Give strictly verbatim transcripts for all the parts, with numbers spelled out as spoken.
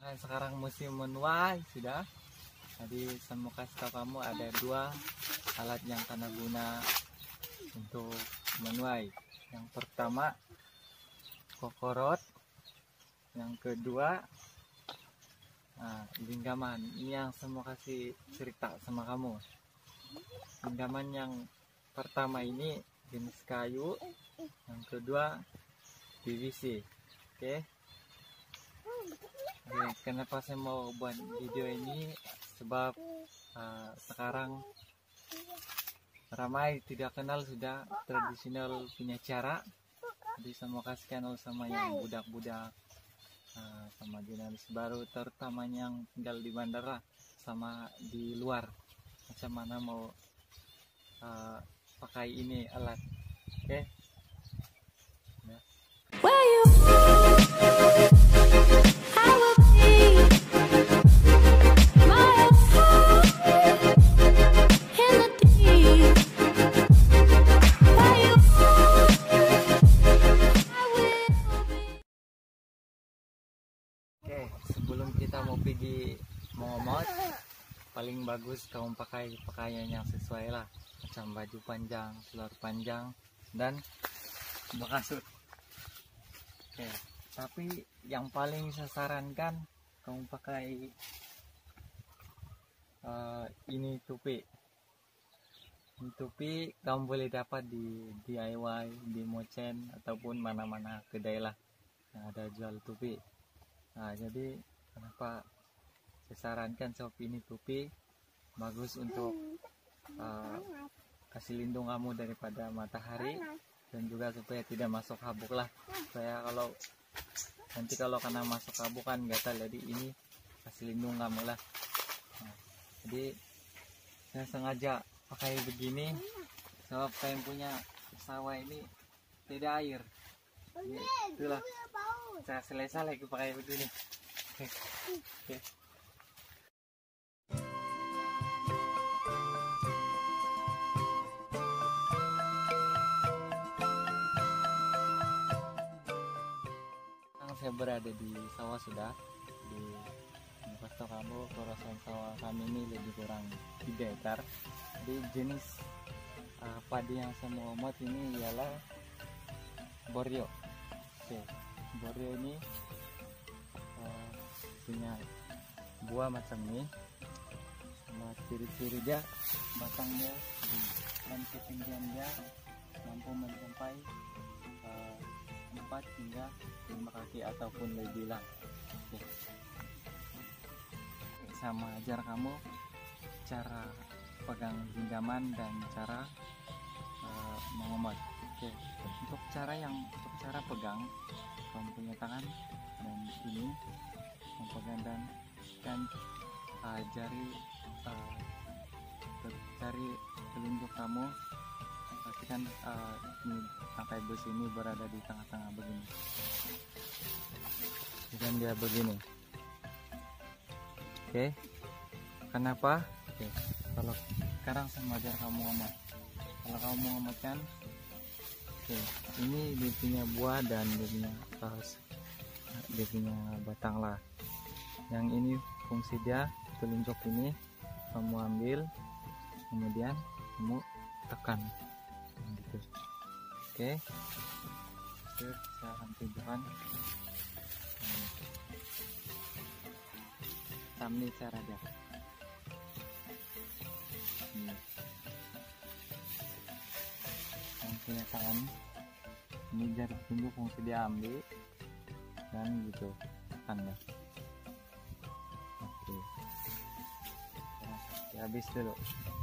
Kan sekarang musim menuai sudah. Jadi saya mau kasih tahu kamu ada dua alat yang kena guna untuk menuai. Yang pertama kokorot, yang kedua nah, genggaman. Ini yang saya mau kasih cerita sama kamu. Genggaman yang pertama ini jenis kayu, yang kedua P V C. Oke. Oke, kenapa saya mau buat video ini? Sebab uh, sekarang ramai tidak kenal sudah tradisional punya cara. Jadi saya mau kasihkan sama yang budak-budak, uh, sama jurnalis baru, terutama yang tinggal di bandara sama di luar, macam mana mau uh, pakai ini alat. Oke. Ya. Oke, sebelum kita mau pergi mengemot, paling bagus kamu pakai pakaian yang sesuai lah, macam baju panjang, seluar panjang, dan bakasut. Oke, tapi yang paling saya sarankan kamu pakai uh, ini topi. Ini topi kamu boleh dapat di D I Y, di Mocen ataupun mana-mana kedai lah yang ada jual topi. Nah, jadi kenapa saya sarankan sob ini topi bagus untuk uh, kasih lindung kamu daripada matahari, dan juga supaya tidak masuk habuk lah. Supaya kalau nanti kalau kena masuk habuk kan gatal, jadi ini kasih lindung kamu lah. Nah, jadi saya sengaja pakai begini sebab saya punya sawah ini tidak air. Jadi, itulah saya selesai lagi pakai begini. Oke. Oke. Sekarang saya berada di sawah sudah. Di kasih kamu kawasan sawah kami ini lebih kurang tiga hektar. Jadi jenis uh, padi yang saya mau omot ini ialah Borneo. Oke, Borneo ini uh, punya buah macam ini, sama ciri-ciri dia batangnya dan ketinggiannya mampu mencapai uh, empat hingga lima kaki ataupun lebih lah. Oke. Sama ajar kamu cara pegang genggaman dan cara uh, mengomot. Oke, untuk cara yang untuk cara pegang, kamu punya tangan dan ini memegang dan dan uh, jari uh, jari telunjuk kamu pastikan uh, ini tangkai besi ini berada di tengah-tengah begini. Dan dia begini. Oke, kenapa? Oke, kalau sekarang saya mau ajar kamu ngomot. Kalau kamu mau ngomotkan, oke, ini dia punya buah dan dia punya uh, dia punya batang lah. Yang ini fungsi dia telunjuk ini kamu ambil, kemudian kamu tekan, gitu. Oke, Oke saya akan tunjukkan. Ini cara dia. Ini. Yang punya tangan, ini jari tunjuk fungsi dia ambil dan gitu tanda. Oke. Ya, habis dulu.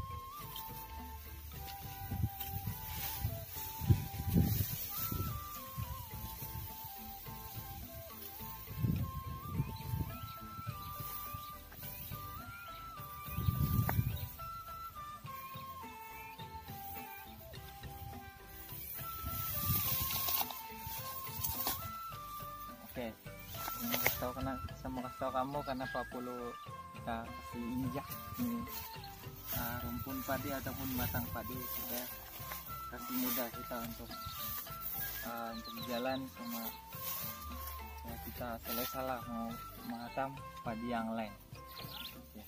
Oke, mau kasih tahu karena saya mau kasih tahu kamu kenapa perlu kita kasih injak ini uh, rumpun padi ataupun batang padi supaya kasih mudah kita untuk uh, untuk jalan sama ya, kita selesai lah mau mengatam padi yang lain. Oke.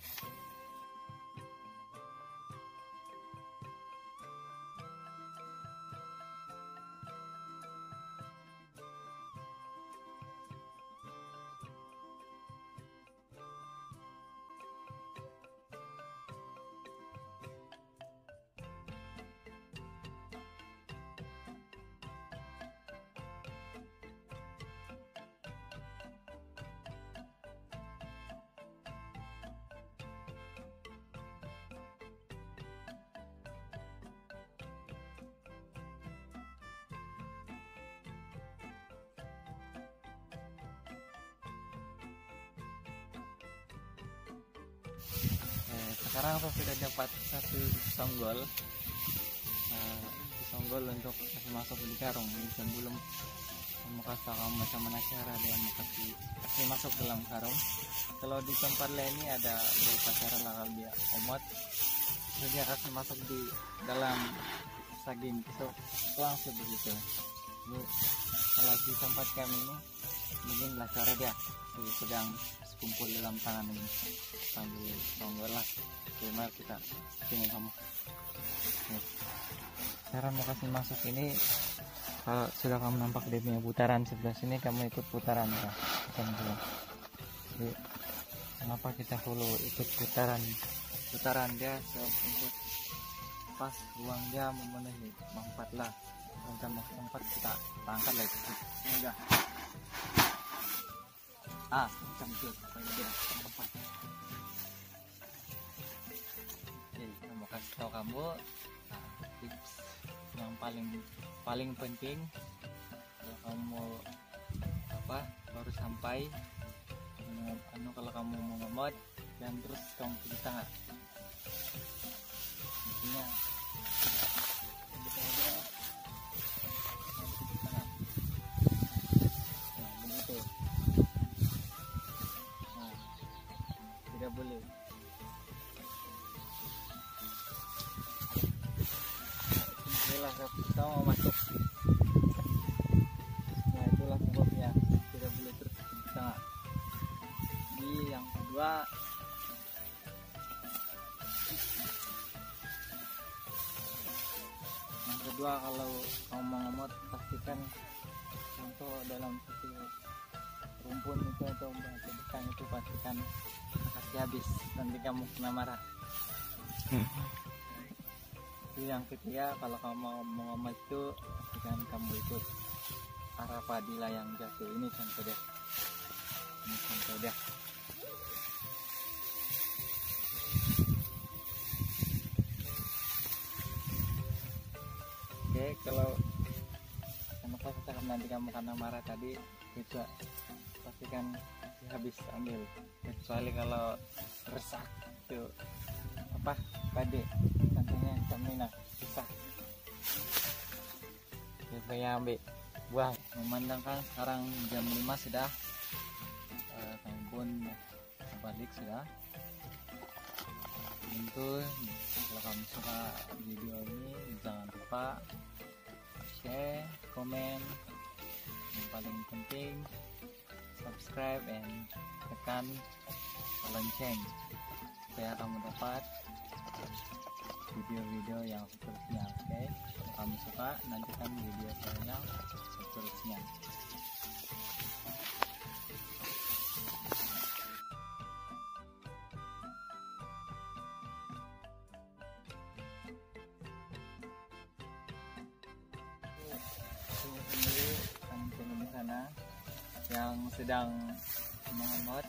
Sekarang saya sudah dapat satu songgol, uh, songgol untuk kasih masuk di karung. Ini sebelum kamu kasih kamu macam mana cara dia mau kasih kasih masuk dalam karung. Kalau di tempat lain ini ada beberapa cara lah, kalau dia omot, terus dia kasih masuk di dalam saging pisau, langsung begitu. Ini kalau di tempat kami ini beginilah cara dia, sedang kumpul dalam tangan ini sambil songgol lah. Gimana kita tinggal kamu nih. Cara mau kasih masuk ini, kalau sudah kamu nampak dia punya putaran sebelah sini, kamu ikut putaran ya. Jadi kenapa kita perlu ikut putaran putaran dia, so, untuk pas ruang dia memenuhi empat lah. Kalau kita mau empat kita angkat lagi enggak ah macam itu dia empat. Oke, saya mau kasih tahu kamu nah, tips yang paling paling penting kalau kamu mau apa baru sampai anu, kalau kamu mau ngemot dan terus kamu pilih tengah, intinya tidak boleh. Inilah kita mau masuk. Nah itulah sebabnya tidak boleh terus di tengah. Di yang kedua, yang kedua kalau kamu mau ngemot pastikan contoh dalam satu rumpun itu atau batu bekang itu pastikan kasih habis, nanti kamu kena marah. Itu yang ketiga, kalau kamu mau mengomat itu pastikan kamu ikut arah padi lah yang jatuh. Ini contoh dia, ini contoh dia. Oke, kalau kenapa setelah nanti kamu kena marah tadi, bisa pastikan habis ambil, kecuali kalau rusak itu apa padi nantinya kamina susah. Supaya ambil buang. Memandangkan sekarang jam lima sudah, uh, kami pun balik sudah. Untuk kalau kamu suka video ini jangan lupa share, komen, yang paling penting subscribe and tekan lonceng supaya kamu dapat video-video yang seterusnya. Oke, kalau kamu suka nantikan video saya seterusnya. Ini kampung di sana yang sedang mengemot,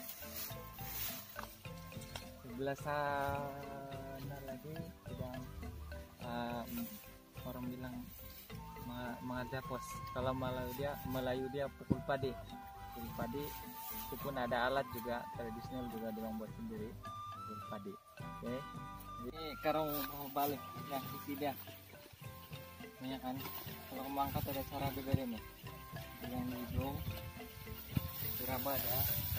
sebelah sana lagi sedang uh, orang bilang mengajar pos. Kalau Melayu dia Melayu dia pukul padi, pukul padi itu pun ada alat juga tradisional juga dia buat sendiri, pukul padi. Oke, ini karung mau balik, nah isi dia banyak kan. Kalau kamu angkat ada cara juga deh nih, yang hidung diraba ada.